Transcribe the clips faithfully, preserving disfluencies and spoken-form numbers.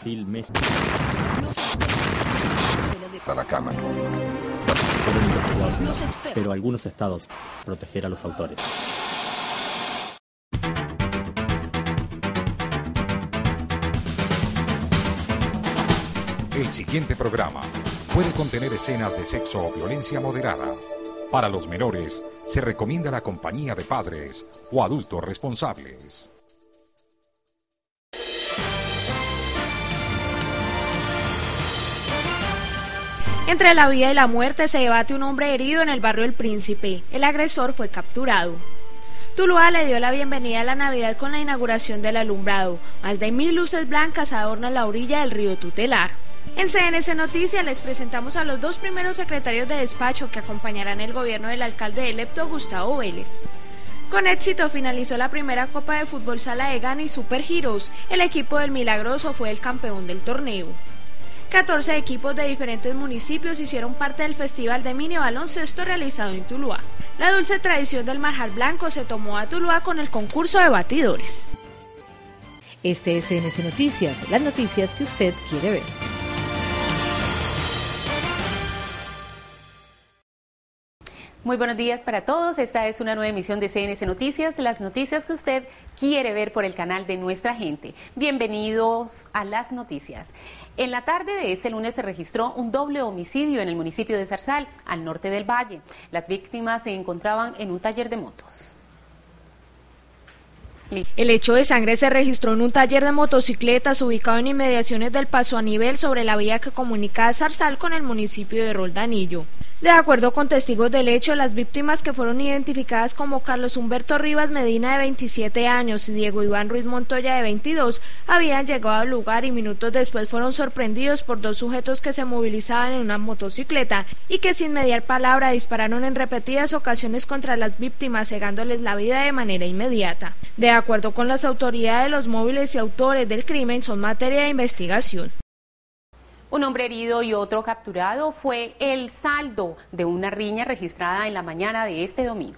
Brasil, México. A la Cámara. Pueden investigarse, pero algunos estados proteger a los autores. El siguiente programa puede contener escenas de sexo o violencia moderada. Para los menores, se recomienda la compañía de padres o adultos responsables. Entre la vida y la muerte se debate un hombre herido en el barrio El Príncipe. El agresor fue capturado. Tuluá le dio la bienvenida a la Navidad con la inauguración del alumbrado. Más de mil luces blancas adornan la orilla del río Tutelar. En C N C Noticias les presentamos a los dos primeros secretarios de despacho que acompañarán el gobierno del alcalde electo Gustavo Vélez. Con éxito finalizó la primera Copa de Fútbol Sala de Gana y Super Heroes. El equipo del Milagroso fue el campeón del torneo. catorce equipos de diferentes municipios hicieron parte del Festival de Mini Baloncesto realizado en Tuluá. La dulce tradición del manjar blanco se tomó a Tuluá con el concurso de batidores. Este es C N C Noticias, las noticias que usted quiere ver. Muy buenos días para todos, esta es una nueva emisión de C N C Noticias, las noticias que usted quiere ver por el canal de Nuestra Gente. Bienvenidos a las noticias. En la tarde de este lunes se registró un doble homicidio en el municipio de Zarzal, al norte del valle. Las víctimas se encontraban en un taller de motos. El hecho de sangre se registró en un taller de motocicletas ubicado en inmediaciones del Paso a Nivel sobre la vía que comunica a Zarzal con el municipio de Roldanillo. De acuerdo con testigos del hecho, las víctimas, que fueron identificadas como Carlos Humberto Rivas Medina de veintisiete años y Diego Iván Ruiz Montoya de veintidós, habían llegado al lugar y minutos después fueron sorprendidos por dos sujetos que se movilizaban en una motocicleta y que sin mediar palabra dispararon en repetidas ocasiones contra las víctimas, cegándoles la vida de manera inmediata. De acuerdo con las autoridades, los móviles y autores del crimen son materia de investigación. Un hombre herido y otro capturado fue el saldo de una riña registrada en la mañana de este domingo.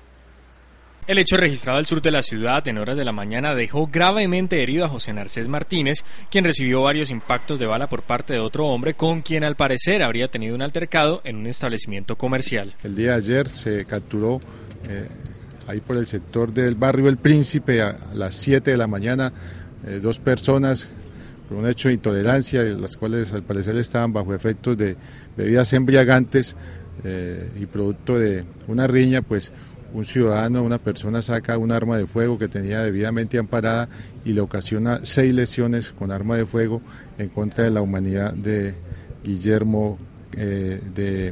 El hecho registrado al sur de la ciudad en horas de la mañana dejó gravemente herido a José Narcés Martínez, quien recibió varios impactos de bala por parte de otro hombre con quien al parecer habría tenido un altercado en un establecimiento comercial. El día de ayer se capturó eh, ahí por el sector del barrio El Príncipe a las siete de la mañana eh, dos personas por un hecho de intolerancia, las cuales al parecer estaban bajo efectos de bebidas embriagantes eh, y producto de una riña, pues un ciudadano, una persona saca un arma de fuego que tenía debidamente amparada y le ocasiona seis lesiones con arma de fuego en contra de la humanidad de Guillermo, eh, de,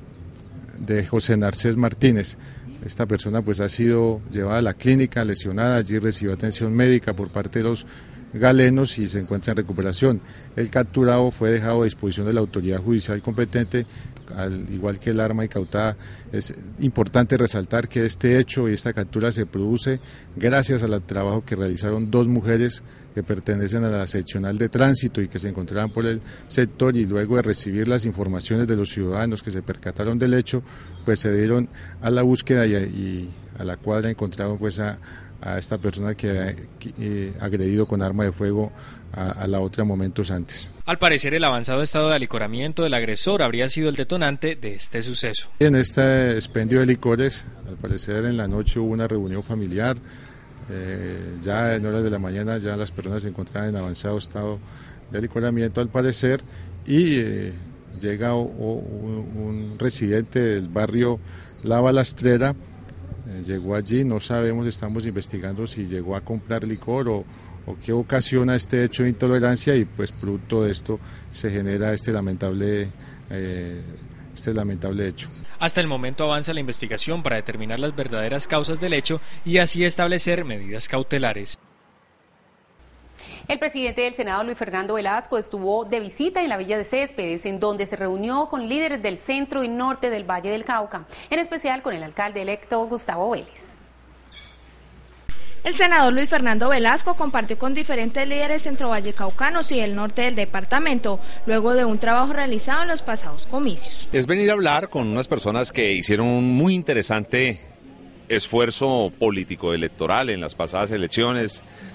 de José Narcés Martínez. Esta persona pues ha sido llevada a la clínica lesionada, allí recibió atención médica por parte de los galenos y se encuentra en recuperación. El capturado fue dejado a disposición de la autoridad judicial competente, al igual que el arma incautada. Es importante resaltar que este hecho y esta captura se produce gracias al trabajo que realizaron dos mujeres que pertenecen a la seccional de tránsito y que se encontraban por el sector, y luego de recibir las informaciones de los ciudadanos que se percataron del hecho, pues se dieron a la búsqueda y a, y a la cuadra encontraron pues a a esta persona que ha eh, agredido con arma de fuego a, a la otra momentos antes. Al parecer, el avanzado estado de alicoramiento del agresor habría sido el detonante de este suceso. En este expendio de licores, al parecer en la noche hubo una reunión familiar, eh, ya en horas de la mañana ya las personas se encontraban en avanzado estado de alicoramiento al parecer, y eh, llega o, o, un, un residente del barrio La Balastrera. Llegó allí, no sabemos, estamos investigando si llegó a comprar licor o, o qué ocasiona este hecho de intolerancia, y pues producto de esto se genera este lamentable, eh, este lamentable hecho. Hasta el momento avanza la investigación para determinar las verdaderas causas del hecho y así establecer medidas cautelares. El presidente del Senado, Luis Fernando Velasco, estuvo de visita en la Villa de Céspedes, en donde se reunió con líderes del centro y norte del Valle del Cauca, en especial con el alcalde electo Gustavo Vélez. El senador Luis Fernando Velasco compartió con diferentes líderes centrovallecaucanos y del norte del departamento, luego de un trabajo realizado en los pasados comicios. Es venir a hablar con unas personas que hicieron un muy interesante esfuerzo político electoral en las pasadas elecciones,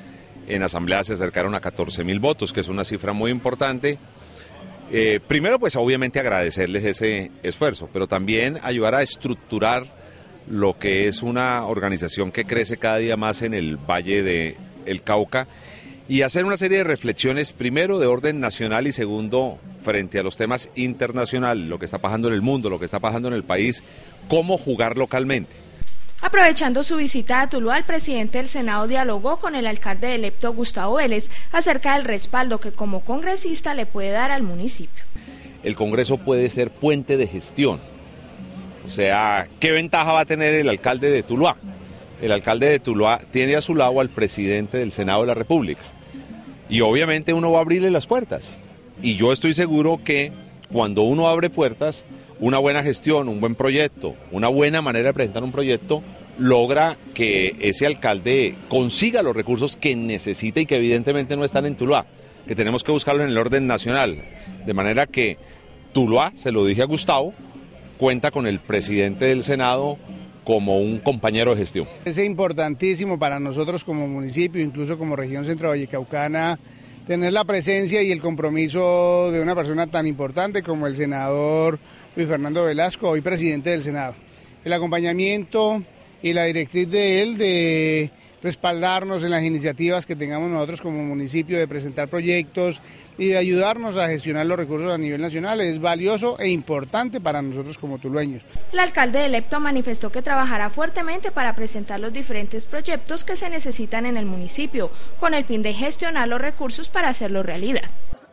en asamblea se acercaron a catorce mil votos, que es una cifra muy importante. Eh, primero, pues obviamente agradecerles ese esfuerzo, pero también ayudar a estructurar lo que es una organización que crece cada día más en el Valle del Cauca y hacer una serie de reflexiones, primero de orden nacional y segundo frente a los temas internacionales, lo que está pasando en el mundo, lo que está pasando en el país, cómo jugar localmente. Aprovechando su visita a Tuluá, el presidente del Senado dialogó con el alcalde electo Gustavo Vélez acerca del respaldo que como congresista le puede dar al municipio. El Congreso puede ser puente de gestión. O sea, ¿qué ventaja va a tener el alcalde de Tuluá? El alcalde de Tuluá tiene a su lado al presidente del Senado de la República. Y obviamente uno va a abrirle las puertas. Y yo estoy seguro que cuando uno abre puertas, una buena gestión, un buen proyecto, una buena manera de presentar un proyecto, logra que ese alcalde consiga los recursos que necesita y que evidentemente no están en Tuluá, que tenemos que buscarlo en el orden nacional. De manera que Tuluá, se lo dije a Gustavo, cuenta con el presidente del Senado como un compañero de gestión. Es importantísimo para nosotros como municipio, incluso como región centro vallecaucana, tener la presencia y el compromiso de una persona tan importante como el senador Luis Fernando Velasco, hoy presidente del Senado. El acompañamiento y la directriz de él de respaldarnos en las iniciativas que tengamos nosotros como municipio, de presentar proyectos y de ayudarnos a gestionar los recursos a nivel nacional es valioso e importante para nosotros como tulueños. El alcalde electo manifestó que trabajará fuertemente para presentar los diferentes proyectos que se necesitan en el municipio, con el fin de gestionar los recursos para hacerlo realidad.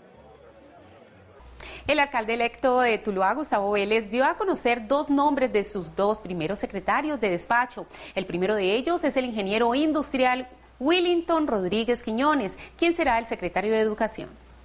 El alcalde electo de Tuluá, Gustavo Vélez, dio a conocer dos nombres de sus dos primeros secretarios de despacho. El primero de ellos es el ingeniero industrial Willington Rodríguez Quiñones, quien será el secretario de Educación.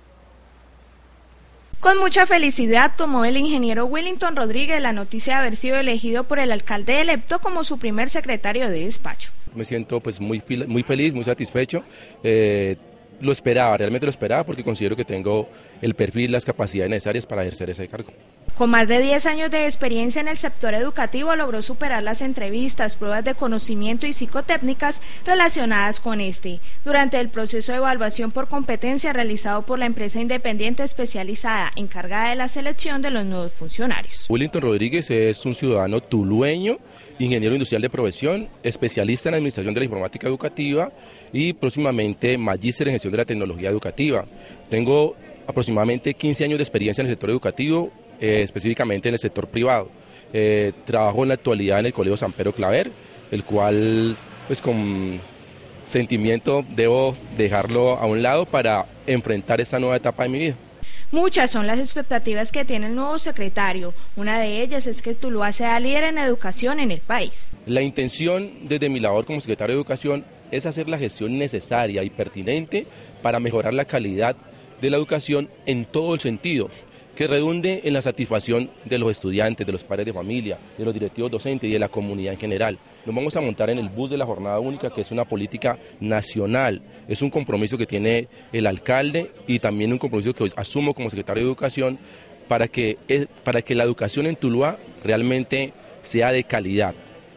Con mucha felicidad tomó el ingeniero Willington Rodríguez la noticia de haber sido elegido por el alcalde electo como su primer secretario de despacho. Me siento pues muy, muy feliz, muy satisfecho. Eh, Lo esperaba, realmente lo esperaba porque considero que tengo el perfil y las capacidades necesarias para ejercer ese cargo. Con más de diez años de experiencia en el sector educativo, logró superar las entrevistas, pruebas de conocimiento y psicotécnicas relacionadas con este, durante el proceso de evaluación por competencia realizado por la empresa independiente especializada encargada de la selección de los nuevos funcionarios. Willington Rodríguez es un ciudadano tulueño, ingeniero industrial de profesión, especialista en administración de la informática educativa y próximamente magíster en gestión de la tecnología educativa. Tengo aproximadamente quince años de experiencia en el sector educativo, eh, específicamente en el sector privado. Eh, trabajo en la actualidad en el Colegio San Pedro Claver, el cual pues con sentimiento debo dejarlo a un lado para enfrentar esta nueva etapa de mi vida. Muchas son las expectativas que tiene el nuevo secretario. Una de ellas es que Tuluá sea líder en educación en el país. La intención desde mi labor como secretario de Educación es hacer la gestión necesaria y pertinente para mejorar la calidad de la educación en todo el sentido, que redunde en la satisfacción de los estudiantes, de los padres de familia, de los directivos docentes y de la comunidad en general. Nos vamos a montar en el bus de la jornada única, que es una política nacional, es un compromiso que tiene el alcalde y también un compromiso que asumo como secretario de Educación para que, para que la educación en Tuluá realmente sea de calidad.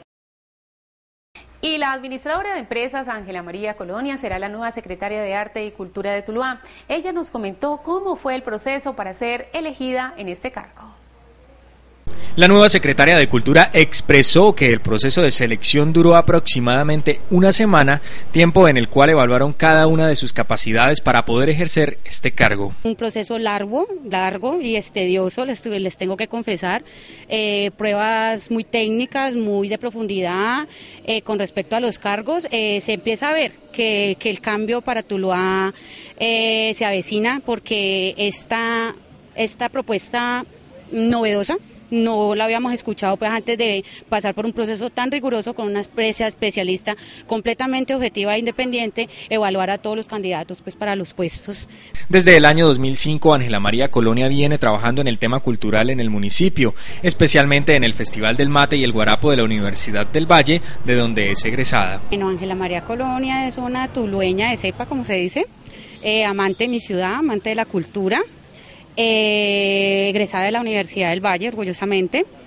Y la administradora de empresas, Ángela María Colonia, será la nueva secretaria de Arte y Cultura de Tuluá. Ella nos comentó cómo fue el proceso para ser elegida en este cargo. La nueva secretaria de Cultura expresó que el proceso de selección duró aproximadamente una semana, tiempo en el cual evaluaron cada una de sus capacidades para poder ejercer este cargo. Un proceso largo, largo y tedioso, les, les tengo que confesar, eh, pruebas muy técnicas, muy de profundidad eh, con respecto a los cargos. Eh, se empieza a ver que, que el cambio para Tuluá eh, se avecina porque esta, esta propuesta novedosa no la habíamos escuchado pues antes de pasar por un proceso tan riguroso con una empresa especialista completamente objetiva e independiente, evaluar a todos los candidatos pues para los puestos. Desde el año dos mil cinco, Ángela María Colonia viene trabajando en el tema cultural en el municipio, especialmente en el Festival del Mate y el Guarapo de la Universidad del Valle, de donde es egresada. Bueno, Ángela María Colonia es una tulueña de cepa, como se dice, eh, amante de mi ciudad, amante de la cultura. Eh, egresada de la Universidad del Valle, orgullosamente,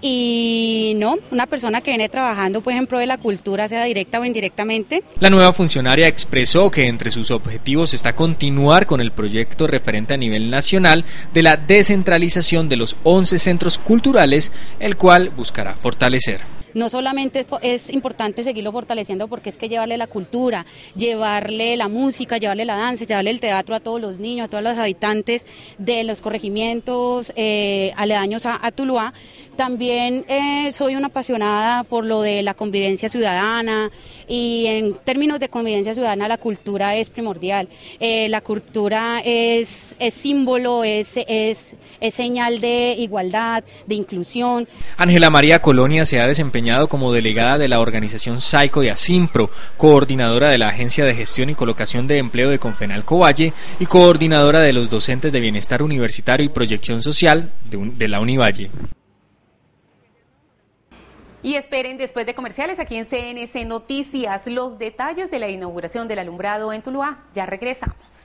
y no, una persona que viene trabajando pues en pro de la cultura, sea directa o indirectamente. La nueva funcionaria expresó que entre sus objetivos está continuar con el proyecto referente a nivel nacional de la descentralización de los once centros culturales, el cual buscará fortalecer. No solamente es, es importante seguirlo fortaleciendo porque es que llevarle la cultura, llevarle la música, llevarle la danza, llevarle el teatro a todos los niños, a todos los habitantes de los corregimientos eh, aledaños a, a Tuluá. También eh, soy una apasionada por lo de la convivencia ciudadana y en términos de convivencia ciudadana la cultura es primordial. Eh, la cultura es, es símbolo, es, es, es señal de igualdad, de inclusión. Ángela María Colonia se ha desempeñado como delegada de la organización Saico y Asimpro, coordinadora de la Agencia de Gestión y Colocación de Empleo de Confenalco Valle y coordinadora de los docentes de Bienestar Universitario y Proyección Social de, un, de la Univalle. Y esperen después de comerciales aquí en C N C Noticias los detalles de la inauguración del alumbrado en Tuluá. Ya regresamos.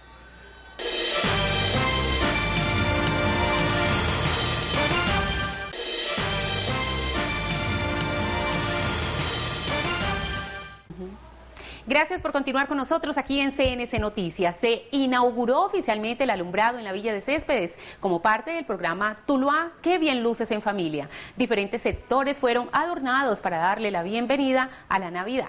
Gracias por continuar con nosotros aquí en C N C Noticias. Se inauguró oficialmente el alumbrado en la Villa de Céspedes como parte del programa Tuluá, qué bien luces en familia. Diferentes sectores fueron adornados para darle la bienvenida a la Navidad.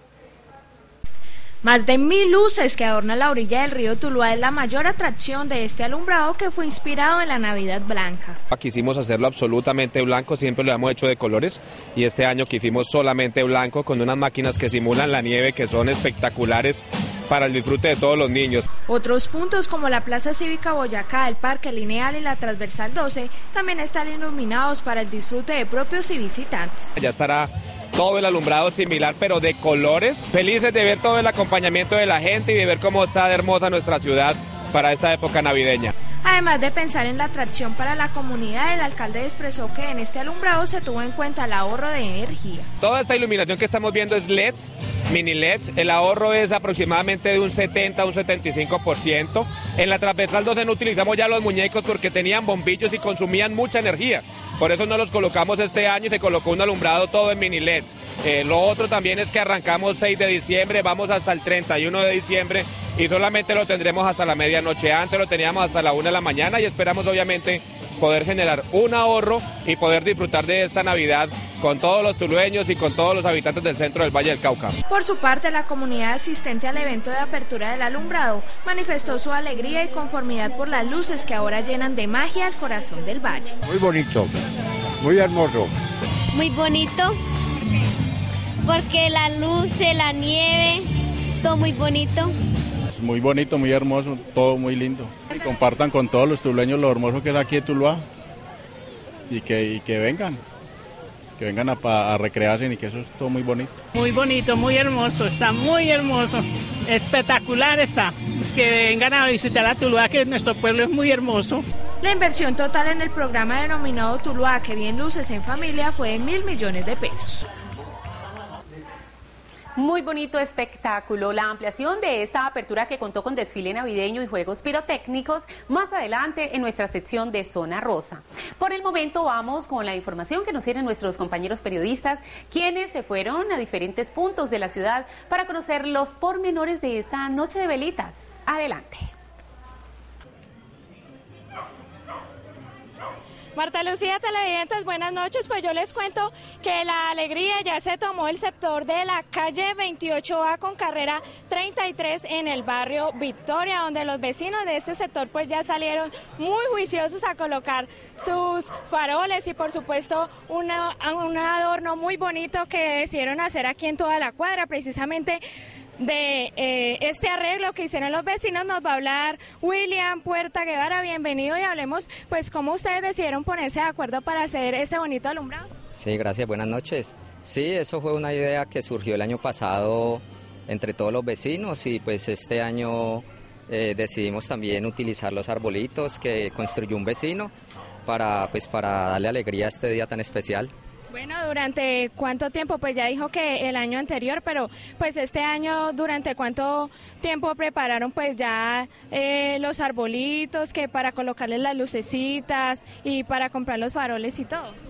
Más de mil luces que adornan la orilla del río Tuluá es la mayor atracción de este alumbrado que fue inspirado en la Navidad blanca. Quisimos hacerlo absolutamente blanco, siempre lo hemos hecho de colores y este año quisimos solamente blanco con unas máquinas que simulan la nieve que son espectaculares para el disfrute de todos los niños. Otros puntos como la Plaza Cívica Boyacá, el Parque Lineal y la Transversal doce también están iluminados para el disfrute de propios y visitantes. Ya estará todo el alumbrado similar pero de colores. Felices de ver todo el acompañamiento de la gente y de ver cómo está de hermosa nuestra ciudad para esta época navideña. Además de pensar en la atracción para la comunidad, el alcalde expresó que en este alumbrado se tuvo en cuenta el ahorro de energía. Toda esta iluminación que estamos viendo es L E D, mini L E D. El ahorro es aproximadamente de un setenta a un setenta y cinco por ciento. En la transversal doce no utilizamos ya los muñecos porque tenían bombillos y consumían mucha energía. Por eso no los colocamos este año y se colocó un alumbrado todo en mini L E Ds. Eh, lo otro también es que arrancamos seis de diciembre, vamos hasta el treinta y uno de diciembre y solamente lo tendremos hasta la medianoche. Antes lo teníamos hasta la una de la mañana y esperamos obviamente poder generar un ahorro y poder disfrutar de esta Navidad con todos los tulueños y con todos los habitantes del centro del Valle del Cauca. Por su parte, la comunidad asistente al evento de apertura del alumbrado manifestó su alegría y conformidad por las luces que ahora llenan de magia el corazón del valle. Muy bonito, muy hermoso. Muy bonito, porque la luz, la nieve, todo muy bonito. Muy bonito, muy hermoso, todo muy lindo. Y compartan con todos los tulueños lo hermoso que es aquí en Tuluá y que, y que vengan, que vengan a, a recrearse y que eso es todo muy bonito. Muy bonito, muy hermoso, está muy hermoso, espectacular está. Que vengan a visitar a Tuluá, que nuestro pueblo es muy hermoso. La inversión total en el programa denominado Tuluá, que bien luces en familia, fue de mil millones de pesos. Muy bonito espectáculo. La ampliación de esta apertura que contó con desfile navideño y juegos pirotécnicos más adelante en nuestra sección de Zona Rosa. Por el momento vamos con la información que nos tienen nuestros compañeros periodistas, quienes se fueron a diferentes puntos de la ciudad para conocer los pormenores de esta noche de velitas. Adelante. Marta Lucía, televidentes, buenas noches. Pues yo les cuento que la alegría ya se tomó el sector de la calle veintiocho A con carrera treinta y tres en el barrio Victoria, donde los vecinos de este sector pues ya salieron muy juiciosos a colocar sus faroles y por supuesto una, un adorno muy bonito que decidieron hacer aquí en toda la cuadra, precisamente. De eh, este arreglo que hicieron los vecinos nos va a hablar William Puerta Guevara. Bienvenido y hablemos pues cómo ustedes decidieron ponerse de acuerdo para hacer este bonito alumbrado. Sí, gracias, buenas noches. Sí, eso fue una idea que surgió el año pasado entre todos los vecinos y pues este año eh, decidimos también utilizar los arbolitos que construyó un vecino para, pues, para darle alegría a este día tan especial. Bueno, ¿durante cuánto tiempo? Pues ya dijo que el año anterior, pero pues este año, ¿durante cuánto tiempo prepararon pues ya eh, los arbolitos que para colocarles las lucecitas y para comprar los faroles y todo?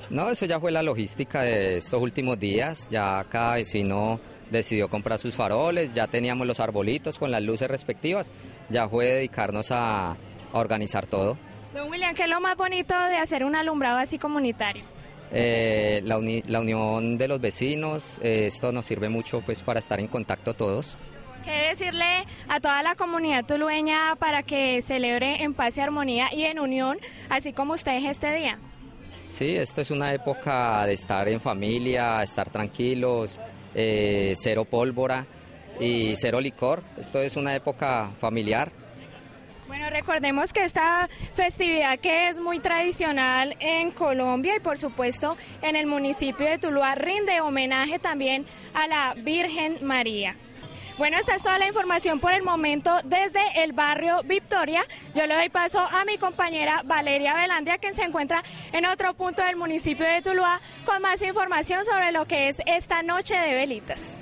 No, eso ya fue la logística de estos últimos días, ya cada vecino decidió comprar sus faroles, ya teníamos los arbolitos con las luces respectivas, ya fue dedicarnos a, a organizar todo. Don William, ¿qué es lo más bonito de hacer un alumbrado así comunitario? Eh, la, uni, la unión de los vecinos, eh, esto nos sirve mucho pues para estar en contacto todos. ¿Qué decirle a toda la comunidad tulueña para que celebre en paz y armonía y en unión, así como ustedes este día? Sí, esta es una época de estar en familia, estar tranquilos, eh, cero pólvora y cero licor. Esto es una época familiar. Bueno, recordemos que esta festividad que es muy tradicional en Colombia y por supuesto en el municipio de Tuluá rinde homenaje también a la Virgen María. Bueno, esta es toda la información por el momento desde el barrio Victoria. Yo le doy paso a mi compañera Valeria Velandia, quien se encuentra en otro punto del municipio de Tuluá con más información sobre lo que es esta noche de velitas.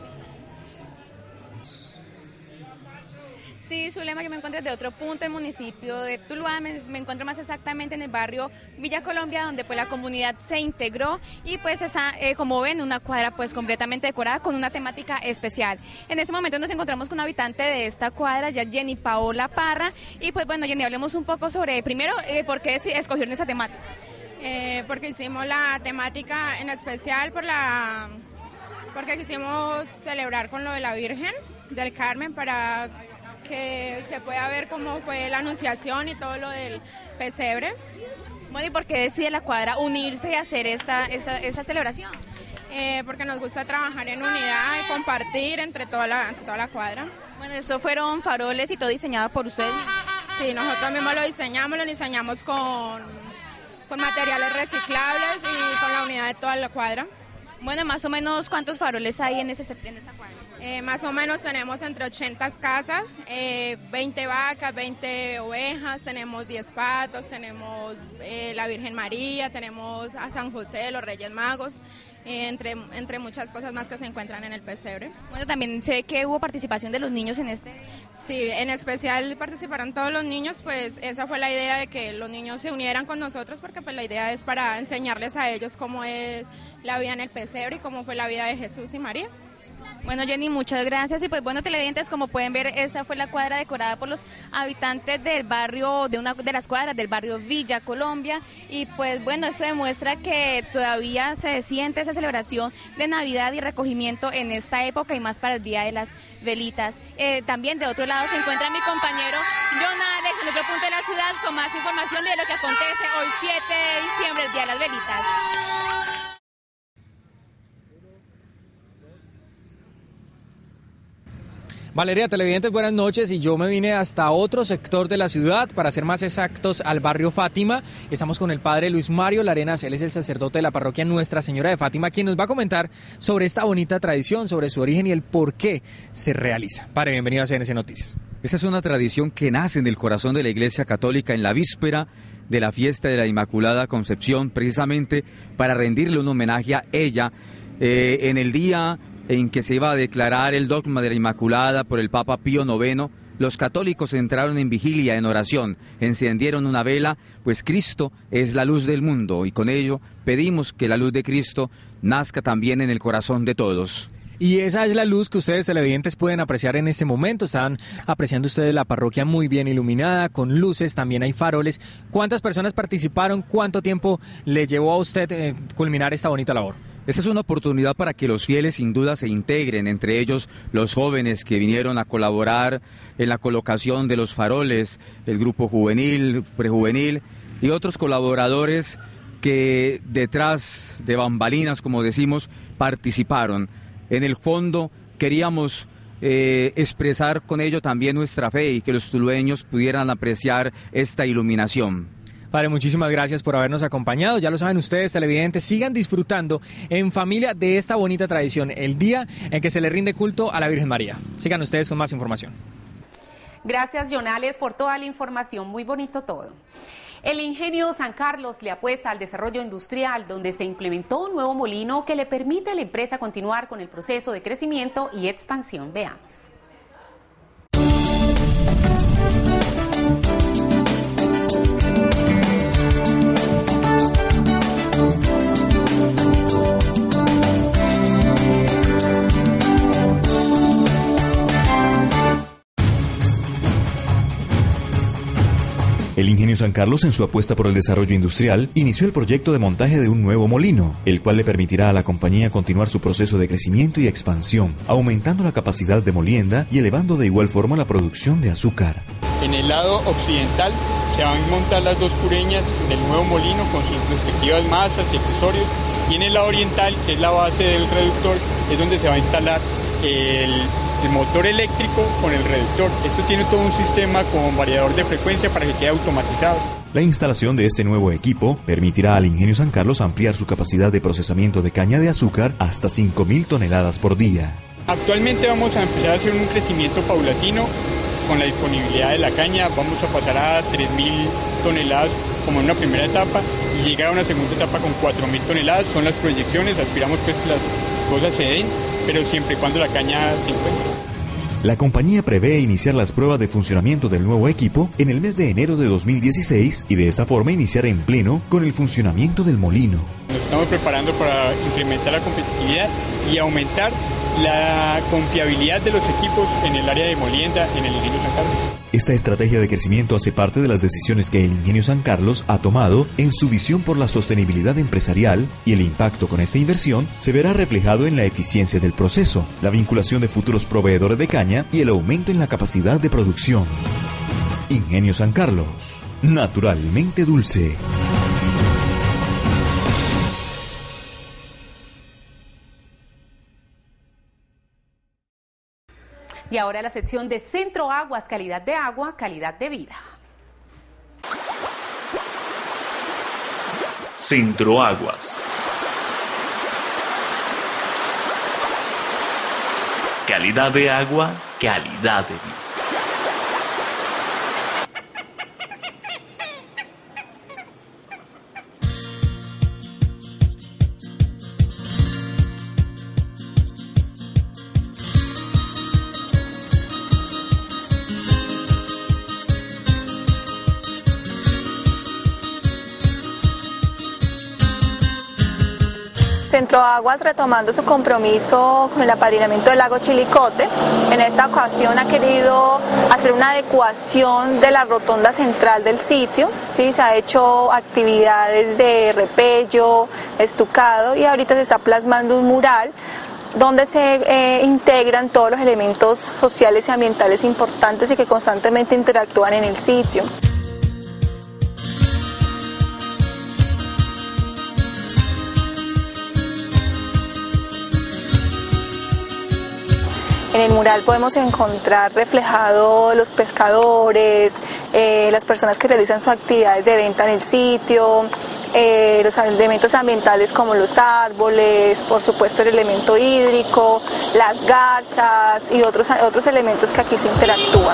Sí, Zulema, yo me encuentro de otro punto del municipio de Tuluá, me, me encuentro más exactamente en el barrio Villa Colombia, donde pues la comunidad se integró y pues está, eh, como ven, una cuadra pues completamente decorada con una temática especial. En este momento nos encontramos con una habitante de esta cuadra, ya Jenny Paola Parra, y pues bueno, Jenny, hablemos un poco sobre, primero, eh, por qué escogieron esa temática. Eh, porque hicimos la temática en especial por la, porque quisimos celebrar con lo de la Virgen del Carmen para que se pueda ver cómo fue la anunciación y todo lo del pesebre. Bueno, ¿y por qué decide la cuadra unirse y hacer esta, esta, esta celebración? Eh, porque nos gusta trabajar en unidad y compartir entre toda la, entre toda la cuadra. Bueno, ¿eso fueron faroles y todo diseñado por ustedes? Sí, nosotros mismos lo diseñamos, lo diseñamos con, con materiales reciclables y con la unidad de toda la cuadra. Bueno, más o menos, ¿cuántos faroles hay en, ese, en esa cuadra? Eh, más o menos tenemos entre ochenta casas, eh, veinte vacas, veinte ovejas, tenemos diez patos, tenemos eh, la Virgen María, tenemos a San José, los Reyes Magos, eh, entre, entre muchas cosas más que se encuentran en el pesebre. Bueno, también sé que hubo participación de los niños en este. Sí, en especial participaron todos los niños, pues esa fue la idea de que los niños se unieran con nosotros, porque pues la idea es para enseñarles a ellos cómo es la vida en el pesebre y cómo fue la vida de Jesús y María. Bueno, Jenny, muchas gracias. Y pues bueno, televidentes, como pueden ver, esa fue la cuadra decorada por los habitantes del barrio, de una de las cuadras del barrio Villa Colombia. Y pues bueno, eso demuestra que todavía se siente esa celebración de Navidad y recogimiento en esta época y más para el Día de las Velitas. Eh, también de otro lado se encuentra mi compañero John Alex en otro punto de la ciudad con más información de lo que acontece hoy siete de diciembre, el Día de las Velitas. Valeria, televidentes, buenas noches, y yo me vine hasta otro sector de la ciudad, para ser más exactos, al barrio Fátima. Estamos con el padre Luis Mario Larenas, él es el sacerdote de la parroquia Nuestra Señora de Fátima, quien nos va a comentar sobre esta bonita tradición, sobre su origen y el por qué se realiza. Padre, bienvenido a C N C Noticias. Esta es una tradición que nace en el corazón de la Iglesia Católica en la víspera de la fiesta de la Inmaculada Concepción, precisamente para rendirle un homenaje a ella eh, en el día en que se iba a declarar el dogma de la Inmaculada por el Papa Pío noveno. Los católicos entraron en vigilia, en oración, encendieron una vela, pues Cristo es la luz del mundo, y con ello pedimos que la luz de Cristo nazca también en el corazón de todos. Y esa es la luz que ustedes, televidentes, pueden apreciar en este momento. Están apreciando ustedes la parroquia muy bien iluminada, con luces, también hay faroles. ¿Cuántas personas participaron? ¿Cuánto tiempo le llevó a usted eh, culminar esta bonita labor? Esta es una oportunidad para que los fieles sin duda se integren, entre ellos los jóvenes que vinieron a colaborar en la colocación de los faroles, el grupo juvenil, prejuvenil y otros colaboradores que detrás de bambalinas, como decimos, participaron. En el fondo queríamos eh, expresar con ello también nuestra fe y que los tulueños pudieran apreciar esta iluminación. Padre, muchísimas gracias por habernos acompañado. Ya lo saben ustedes, televidentes, sigan disfrutando en familia de esta bonita tradición, el día en que se le rinde culto a la Virgen María. Sigan ustedes con más información. Gracias, Jonales, por toda la información. Muy bonito todo. El ingenio San Carlos le apuesta al desarrollo industrial, donde se implementó un nuevo molino que le permite a la empresa continuar con el proceso de crecimiento y expansión. Veamos. El Ingenio San Carlos, en su apuesta por el desarrollo industrial, inició el proyecto de montaje de un nuevo molino, el cual le permitirá a la compañía continuar su proceso de crecimiento y expansión, aumentando la capacidad de molienda y elevando de igual forma la producción de azúcar. En el lado occidental se van a montar las dos cureñas del nuevo molino con sus respectivas masas y accesorios, y en el lado oriental, que es la base del reductor, es donde se va a instalar el, el motor eléctrico con el reductor. Esto tiene todo un sistema con variador de frecuencia para que quede automatizado. La instalación de este nuevo equipo permitirá al Ingenio San Carlos ampliar su capacidad de procesamiento de caña de azúcar hasta cinco mil toneladas por día. Actualmente vamos a empezar a hacer un crecimiento paulatino. Con la disponibilidad de la caña vamos a pasar a tres mil toneladas como en una primera etapa y llegar a una segunda etapa con cuatro mil toneladas. Son las proyecciones, aspiramos pues que las cosas se den, pero siempre y cuando la caña se encuentre. La compañía prevé iniciar las pruebas de funcionamiento del nuevo equipo en el mes de enero de dos mil dieciséis y de esta forma iniciar en pleno con el funcionamiento del molino. Nos estamos preparando para incrementar la competitividad y aumentar la confiabilidad de los equipos en el área de molienda en el Ingenio San Carlos. Esta estrategia de crecimiento hace parte de las decisiones que el Ingenio San Carlos ha tomado en su visión por la sostenibilidad empresarial, y el impacto con esta inversión se verá reflejado en la eficiencia del proceso, la vinculación de futuros proveedores de caña y el aumento en la capacidad de producción. Ingenio San Carlos, naturalmente dulce. Y ahora la sección de Centro Aguas, calidad de agua, calidad de vida. Centro Aguas. Calidad de agua, calidad de vida. Centro Aguas, retomando su compromiso con el apadrinamiento del lago Chilicote, en esta ocasión ha querido hacer una adecuación de la rotonda central del sitio, ¿sí? Se ha hecho actividades de repello, estucado, y ahorita se está plasmando un mural donde se eh, integran todos los elementos sociales y ambientales importantes y que constantemente interactúan en el sitio. En el mural podemos encontrar reflejado los pescadores, eh, las personas que realizan sus actividades de venta en el sitio, eh, los elementos ambientales como los árboles, por supuesto el elemento hídrico, las garzas y otros, otros elementos que aquí se interactúan.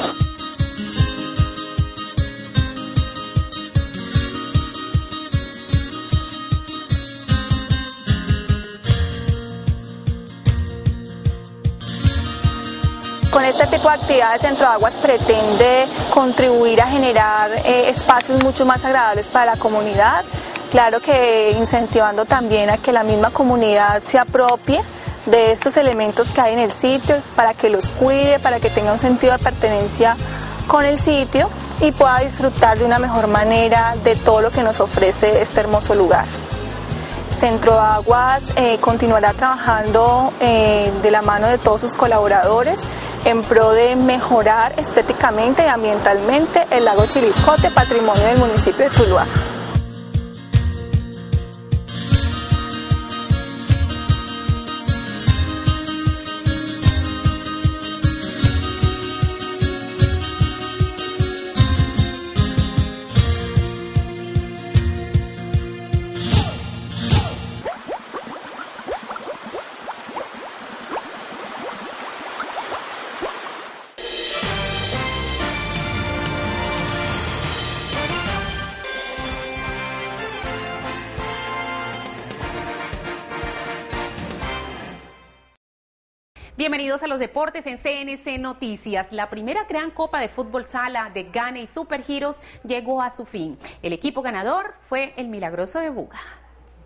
Con este tipo de actividades, Centro Aguas pretende contribuir a generar eh, espacios mucho más agradables para la comunidad, claro que incentivando también a que la misma comunidad se apropie de estos elementos que hay en el sitio, para que los cuide, para que tenga un sentido de pertenencia con el sitio y pueda disfrutar de una mejor manera de todo lo que nos ofrece este hermoso lugar. Centro Aguas eh, continuará trabajando eh, de la mano de todos sus colaboradores en pro de mejorar estéticamente y ambientalmente el lago Chilicote, patrimonio del municipio de Tuluá. Bienvenidos a los deportes en C N C Noticias. La primera gran Copa de Fútbol Sala de Gane y Super Heroes llegó a su fin. El equipo ganador fue el Milagroso de Buga.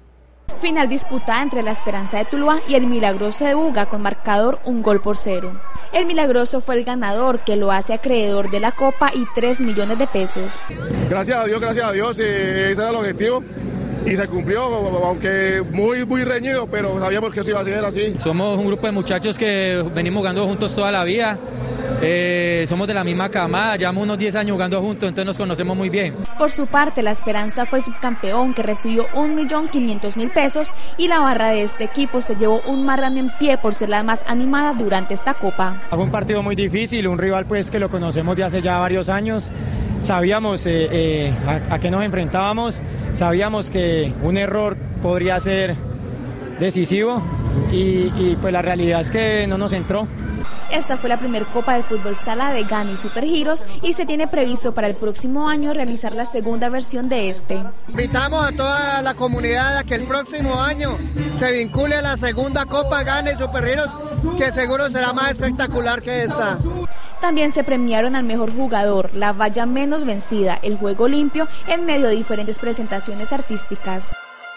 Final disputada entre la Esperanza de Tuluá y el Milagroso de Buga con marcador un gol por cero. El Milagroso fue el ganador, que lo hace acreedor de la copa y tres millones de pesos. Gracias a Dios, gracias a Dios, eh, ese era el objetivo y se cumplió, aunque muy muy reñido, pero sabíamos que eso iba a ser así. Somos un grupo de muchachos que venimos jugando juntos toda la vida. Eh, somos de la misma camada, llevamos unos diez años jugando juntos, entonces nos conocemos muy bien. Por su parte, la Esperanza fue el subcampeón, que recibió un millón quinientos mil pesos, y la barra de este equipo se llevó un marrano en pie por ser la más animada durante esta copa. Fue un partido muy difícil, un rival pues que lo conocemos de hace ya varios años. Sabíamos eh, eh, a, a qué nos enfrentábamos, sabíamos que un error podría ser decisivo y, y pues la realidad es que no nos entró. Esta fue la primera Copa de Fútbol Sala de Gane y Supergiros y se tiene previsto para el próximo año realizar la segunda versión de este. Invitamos a toda la comunidad a que el próximo año se vincule a la segunda Copa Gane y Supergiros, que seguro será más espectacular que esta. También se premiaron al mejor jugador, la valla menos vencida, el juego limpio, en medio de diferentes presentaciones artísticas.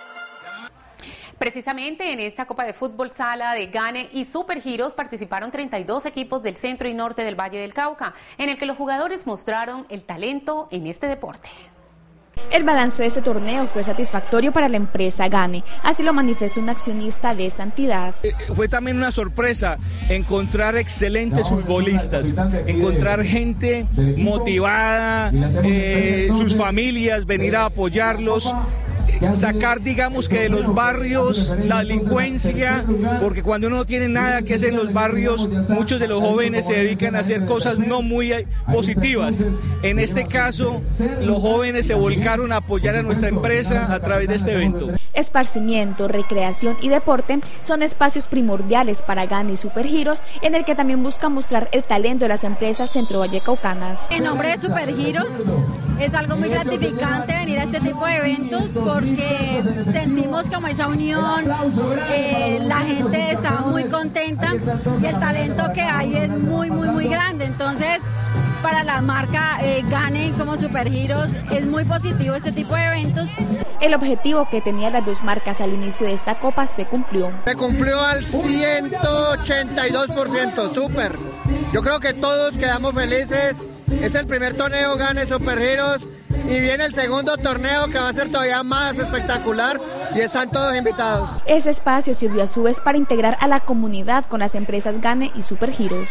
Precisamente en esta Copa de Fútbol Sala de Gane y Supergiros participaron treinta y dos equipos del centro y norte del Valle del Cauca, en el que los jugadores mostraron el talento en este deporte. El balance de este torneo fue satisfactorio para la empresa Gane, así lo manifestó un accionista de esta entidad. Fue también una sorpresa encontrar excelentes futbolistas, encontrar gente motivada, eh, sus familias, venir a apoyarlos. Sacar, digamos, que de los barrios la delincuencia, porque cuando uno no tiene nada que hacer en los barrios, muchos de los jóvenes se dedican a hacer cosas no muy positivas. En este caso, los jóvenes se volcaron a apoyar a nuestra empresa a través de este evento. Esparcimiento, recreación y deporte son espacios primordiales para Gane y Supergiros, en el que también busca mostrar el talento de las empresas centrovallecaucanas. En nombre de Supergiros, es algo muy gratificante venir a este tipo de eventos porque sentimos como esa unión, eh, la gente está muy contenta y el talento que hay es muy, muy, muy grande. Entonces, para la marca eh, Gane como Supergiros es muy positivo este tipo de eventos. El objetivo que tenían las dos marcas al inicio de esta copa se cumplió. Se cumplió al ciento ochenta y dos por ciento, súper. Yo creo que todos quedamos felices. Es el primer torneo Gane Supergiros y viene el segundo torneo que va a ser todavía más espectacular y están todos invitados. Ese espacio sirvió a su vez para integrar a la comunidad con las empresas Gane y Supergiros.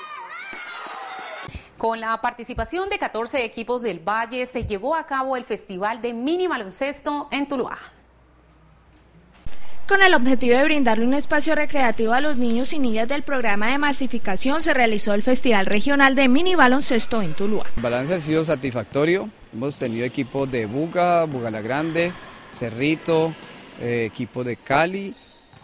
Con la participación de catorce equipos del Valle se llevó a cabo el Festival de Mini Baloncesto en Tuluá. Con el objetivo de brindarle un espacio recreativo a los niños y niñas del programa de masificación, se realizó el Festival Regional de Mini Baloncesto en Tuluá. El balance ha sido satisfactorio. Hemos tenido equipos de Buga, Buga la Grande, Cerrito, eh, equipos de Cali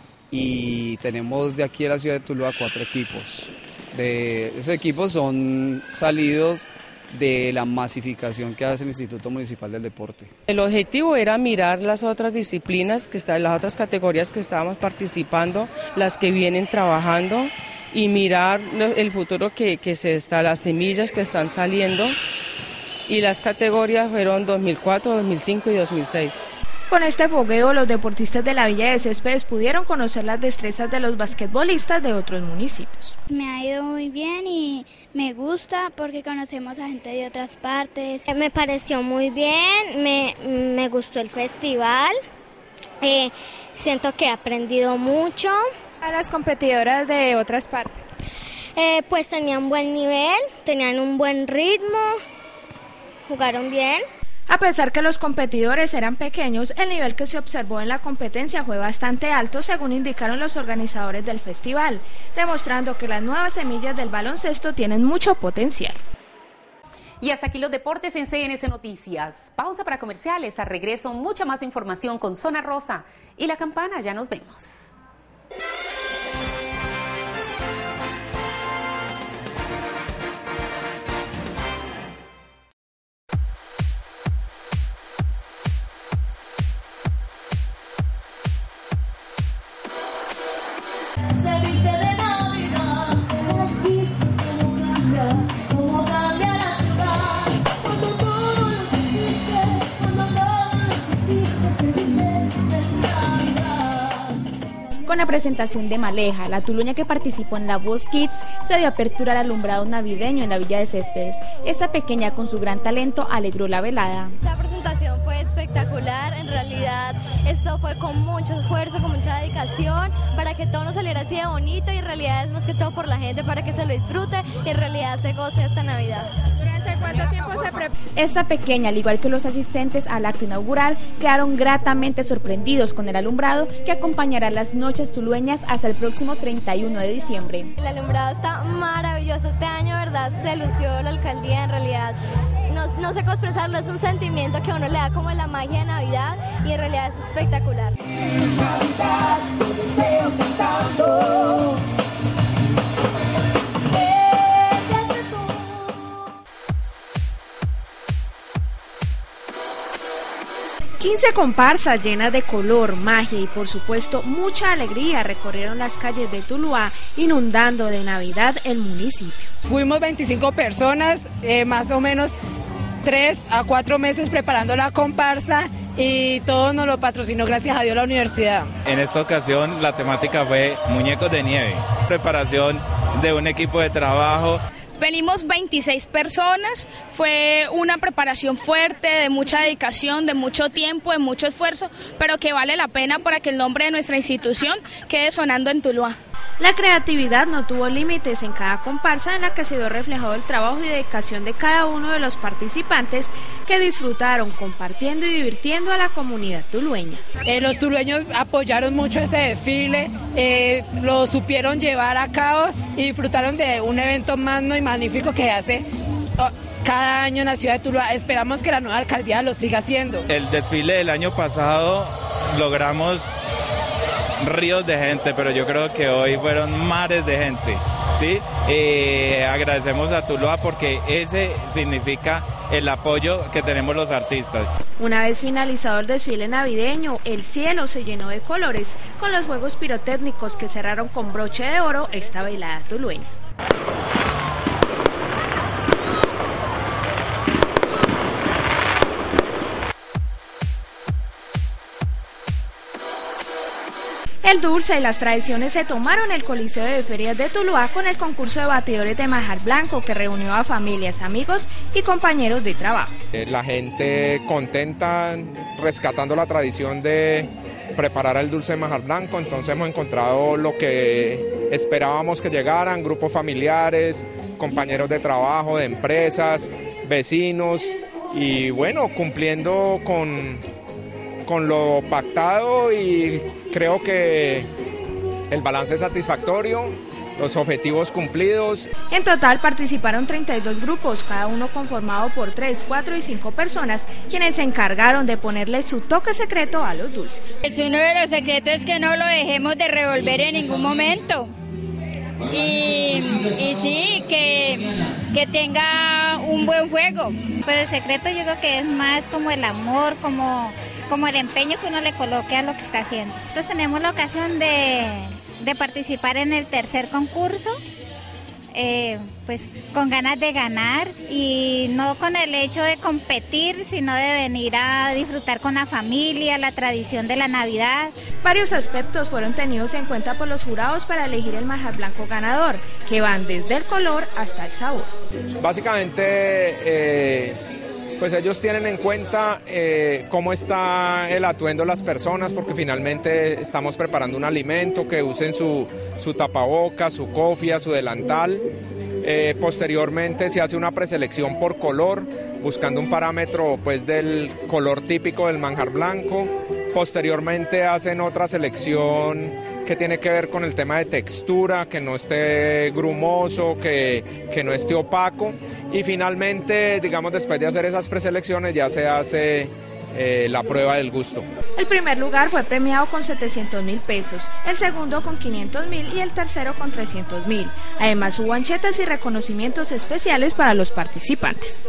y tenemos de aquí de la ciudad de Tuluá cuatro equipos. De esos equipos son salidos de la masificación que hace el Instituto Municipal del Deporte. El objetivo era mirar las otras disciplinas, que están, las otras categorías que estábamos participando, las que vienen trabajando y mirar el futuro que, que se está, las semillas que están saliendo, y las categorías fueron dos mil cuatro, dos mil cinco y dos mil seis. Con este fogueo, los deportistas de la Villa de Céspedes pudieron conocer las destrezas de los basquetbolistas de otros municipios. Me ha ido muy bien y me gusta porque conocemos a gente de otras partes. Me pareció muy bien, me, me gustó el festival, eh, siento que he aprendido mucho. A las competidoras de otras partes. Eh, pues tenían buen nivel, tenían un buen ritmo, jugaron bien. A pesar que los competidores eran pequeños, el nivel que se observó en la competencia fue bastante alto, según indicaron los organizadores del festival, demostrando que las nuevas semillas del baloncesto tienen mucho potencial. Y hasta aquí los deportes en C N S Noticias. Pausa para comerciales, a regreso mucha más información con Zona Rosa y La Campana. Ya nos vemos. Cuando todo lo que hiciste, cuando todo lo que hiciste se dice del Navidad. presentación de Maleja, la tulueña que participó en La Voz Kids, se dio apertura al alumbrado navideño en la Villa de Céspedes. Esta pequeña, con su gran talento, alegró la velada. La presentación fue espectacular, en realidad esto fue con mucho esfuerzo, con mucha dedicación, para que todo nos saliera así de bonito, y en realidad es más que todo por la gente, para que se lo disfrute y en realidad se goce esta Navidad. ¿Durante cuánto tiempo se preparó? Esta pequeña, al igual que los asistentes al acto inaugural, quedaron gratamente sorprendidos con el alumbrado que acompañará las noches tulueñas hasta el próximo treinta y uno de diciembre. El alumbrado está maravilloso, este año, verdad, se lució la alcaldía, en realidad no, no sé cómo expresarlo, es un sentimiento que a uno le da como la magia de Navidad y en realidad es espectacular. quince comparsas llenas de color, magia y por supuesto mucha alegría recorrieron las calles de Tuluá, inundando de Navidad el municipio. Fuimos veinticinco personas, eh, más o menos tres a cuatro meses preparando la comparsa, y todo nos lo patrocinó, gracias a Dios, la universidad. En esta ocasión la temática fue muñecos de nieve, preparación de un equipo de trabajo. Venimos veintiséis personas, fue una preparación fuerte, de mucha dedicación, de mucho tiempo, de mucho esfuerzo, pero que vale la pena para que el nombre de nuestra institución quede sonando en Tuluá. La creatividad no tuvo límites en cada comparsa, en la que se vio reflejado el trabajo y dedicación de cada uno de los participantes, que disfrutaron compartiendo y divirtiendo a la comunidad tulueña. Eh, los tulueños apoyaron mucho este desfile, eh, lo supieron llevar a cabo y disfrutaron de un evento magno y magnífico que hace oh, cada año en la ciudad de Tuluá. Esperamos que la nueva alcaldía lo siga haciendo. El desfile del año pasado logramos ríos de gente, pero yo creo que hoy fueron mares de gente, ¿sí? Eh, agradecemos a Tuluá porque ese significa el apoyo que tenemos los artistas. Una vez finalizado el desfile navideño, el cielo se llenó de colores con los juegos pirotécnicos que cerraron con broche de oro esta velada tulueña. El dulce y las tradiciones se tomaron el Coliseo de Ferias de Tuluá con el concurso de batidores de manjar blanco, que reunió a familias, amigos y compañeros de trabajo. La gente contenta, rescatando la tradición de preparar el dulce de manjar blanco, entonces hemos encontrado lo que esperábamos que llegaran: grupos familiares, compañeros de trabajo, de empresas, vecinos, y bueno, cumpliendo con... con lo pactado, y creo que el balance es satisfactorio, los objetivos cumplidos. En total participaron treinta y dos grupos, cada uno conformado por tres, cuatro y cinco personas, quienes se encargaron de ponerle su toque secreto a los dulces. Es uno de los secretos que no lo dejemos de revolver en ningún momento. Y, y sí, que, que tenga un buen juego. Pero el secreto yo creo que es más como el amor, como... como el empeño que uno le coloque a lo que está haciendo. Nosotros tenemos la ocasión de, de participar en el tercer concurso, eh, pues con ganas de ganar, y no con el hecho de competir, sino de venir a disfrutar con la familia, la tradición de la Navidad. Varios aspectos fueron tenidos en cuenta por los jurados para elegir el manjar blanco ganador, que van desde el color hasta el sabor. Básicamente, eh, pues ellos tienen en cuenta eh, cómo está el atuendo de las personas, porque finalmente estamos preparando un alimento, que usen su, su tapaboca, su cofia, su delantal. Eh, posteriormente se hace una preselección por color, buscando un parámetro pues del color típico del manjar blanco. Posteriormente hacen otra selección que tiene que ver con el tema de textura, que no esté grumoso, que, que no esté opaco, y finalmente, digamos, después de hacer esas preselecciones ya se hace eh, la prueba del gusto. El primer lugar fue premiado con setecientos mil pesos, el segundo con quinientos mil y el tercero con trescientos mil. Además hubo anchetas y reconocimientos especiales para los participantes.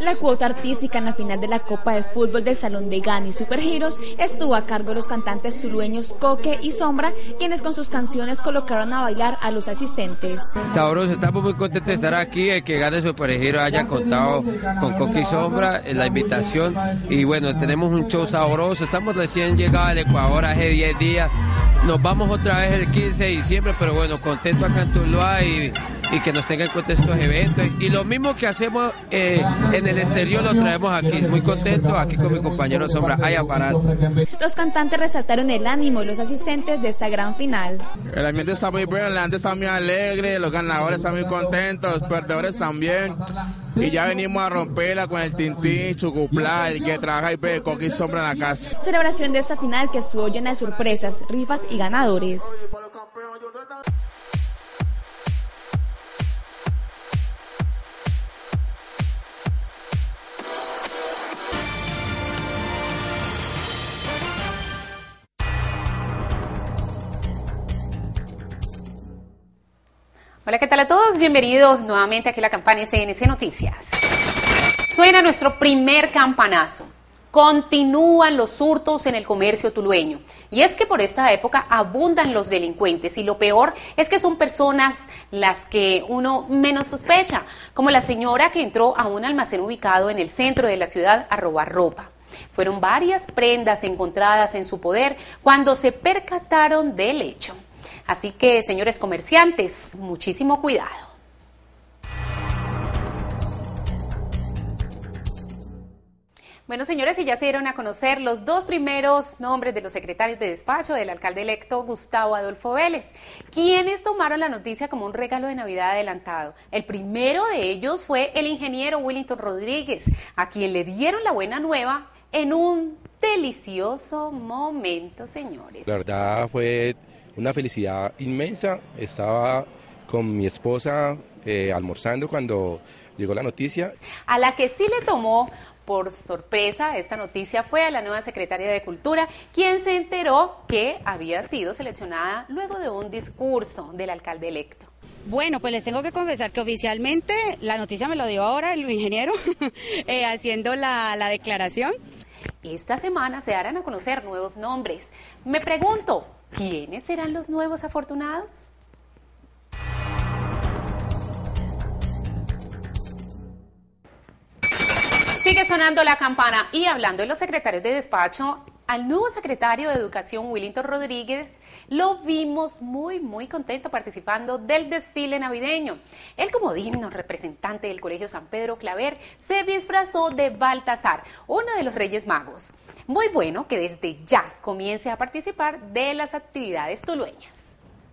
La cuota artística en la final de la Copa de Fútbol del Salón de Gani Superheroes estuvo a cargo de los cantantes tulueños Coque y Sombra, quienes con sus canciones colocaron a bailar a los asistentes. Sabroso, estamos muy contentos de estar aquí, el que Gani Superheroes haya contado con Coque y Sombra en la invitación, y bueno, tenemos un show sabroso, estamos recién llegados al Ecuador hace diez días, nos vamos otra vez el quince de diciembre, pero bueno, contento acá en Tuluá y, y que nos tengan en cuenta estos eventos, y lo mismo que hacemos eh, en el exterior lo traemos aquí, muy contento aquí con mi compañero Sombra, hay aparato. Los cantantes resaltaron el ánimo de los asistentes de esta gran final. El ambiente está muy bueno, la gente está muy alegre, los ganadores están muy contentos, los perdedores también, y ya venimos a romperla con el Tintín, Chucuplá, el que trabaja y ve Coque y Sombra en la casa. Celebración de esta final que estuvo llena de sorpresas, rifas y ganadores. Hola, ¿qué tal a todos? Bienvenidos nuevamente aquí a la campana C N C Noticias. Suena nuestro primer campanazo. Continúan los hurtos en el comercio tulueño. Y es que por esta época abundan los delincuentes y lo peor es que son personas las que uno menos sospecha, como la señora que entró a un almacén ubicado en el centro de la ciudad a robar ropa. Fueron varias prendas encontradas en su poder cuando se percataron del hecho. Así que, señores comerciantes, muchísimo cuidado. Bueno, señores, y ya se dieron a conocer los dos primeros nombres de los secretarios de despacho del alcalde electo Gustavo Adolfo Vélez, quienes tomaron la noticia como un regalo de Navidad adelantado. El primero de ellos fue el ingeniero Willington Rodríguez, a quien le dieron la buena nueva en un delicioso momento, señores. La verdad fue una felicidad inmensa. Estaba con mi esposa eh, almorzando cuando llegó la noticia. A la que sí le tomó por sorpresa esta noticia fue a la nueva secretaria de Cultura, quien se enteró que había sido seleccionada luego de un discurso del alcalde electo. Bueno, pues les tengo que confesar que oficialmente la noticia me lo dio ahora el ingeniero eh, haciendo la, la declaración. Esta semana se darán a conocer nuevos nombres. Me pregunto, ¿quiénes serán los nuevos afortunados? Sigue sonando la campana y hablando de los secretarios de despacho, al nuevo secretario de Educación, Willington Rodríguez, lo vimos muy, muy contento participando del desfile navideño. Él, como digno representante del Colegio San Pedro Claver, se disfrazó de Baltasar, uno de los Reyes Magos. Muy bueno que desde ya comience a participar de las actividades tulueñas.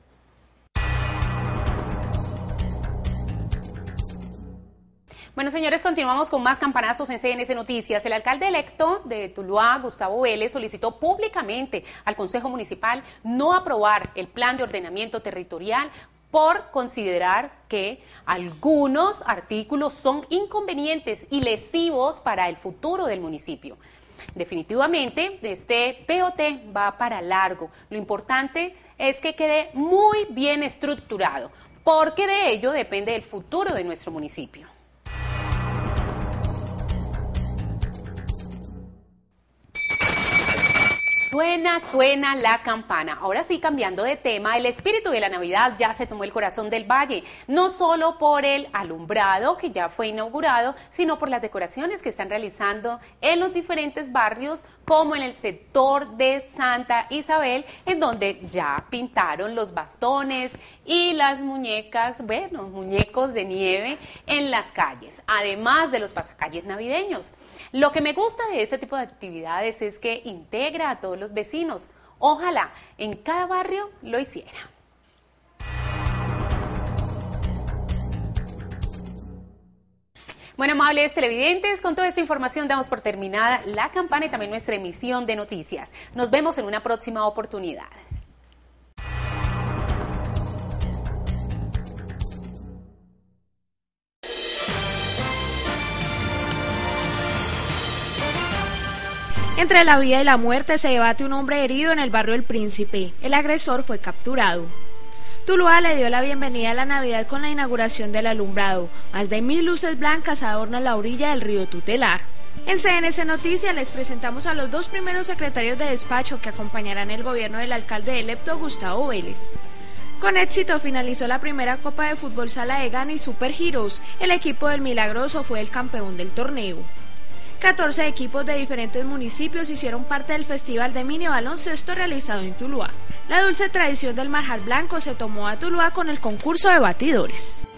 Bueno, señores, continuamos con más campanazos en C N C Noticias. El alcalde electo de Tuluá, Gustavo Vélez, solicitó públicamente al Consejo Municipal no aprobar el plan de ordenamiento territorial por considerar que algunos artículos son inconvenientes y lesivos para el futuro del municipio. Definitivamente, este P O T va para largo. Lo importante es que quede muy bien estructurado, porque de ello depende el futuro de nuestro municipio. Suena, suena la campana. Ahora sí, cambiando de tema, el espíritu de la Navidad ya se tomó el corazón del valle, no solo por el alumbrado que ya fue inaugurado, sino por las decoraciones que están realizando en los diferentes barrios, como en el sector de Santa Isabel, en donde ya pintaron los bastones y las muñecas, bueno, muñecos de nieve en las calles, además de los pasacalles navideños. Lo que me gusta de este tipo de actividades es que integra a todos los vecinos. Ojalá en cada barrio lo hiciera. Bueno, amables televidentes, con toda esta información damos por terminada la campana y también nuestra emisión de noticias. Nos vemos en una próxima oportunidad. Entre la vida y la muerte se debate un hombre herido en el barrio El Príncipe. El agresor fue capturado. Tuluá le dio la bienvenida a la Navidad con la inauguración del alumbrado. Más de mil luces blancas adornan la orilla del río Tutelar. En C N C Noticias les presentamos a los dos primeros secretarios de despacho que acompañarán el gobierno del alcalde electo Gustavo Vélez. Con éxito finalizó la primera Copa de Fútbol Sala de Gana y Super Heroes. El equipo del Milagroso fue el campeón del torneo. catorce equipos de diferentes municipios hicieron parte del Festival de Mini Baloncesto realizado en Tuluá. La dulce tradición del manjar blanco se tomó a Tuluá con el concurso de batidores.